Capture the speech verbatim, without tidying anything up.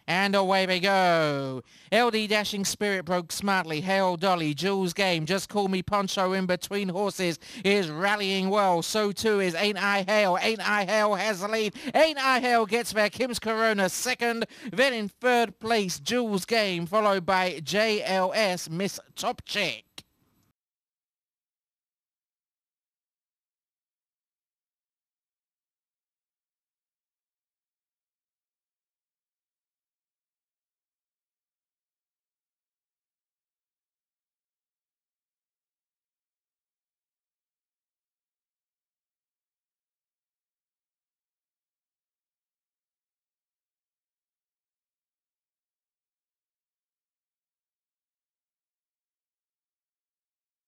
And away we go. L D Dashing Spirit broke smartly. Hail Dolly, Jules Game, Just Call Me Poncho in between horses is rallying well. So too is Ain't I Hale. Ain't I Hale has the lead. Ain't I Hale gets back. Kim's Corona second. Then in third place, Jules Game, followed by J L S Miss Top Chick.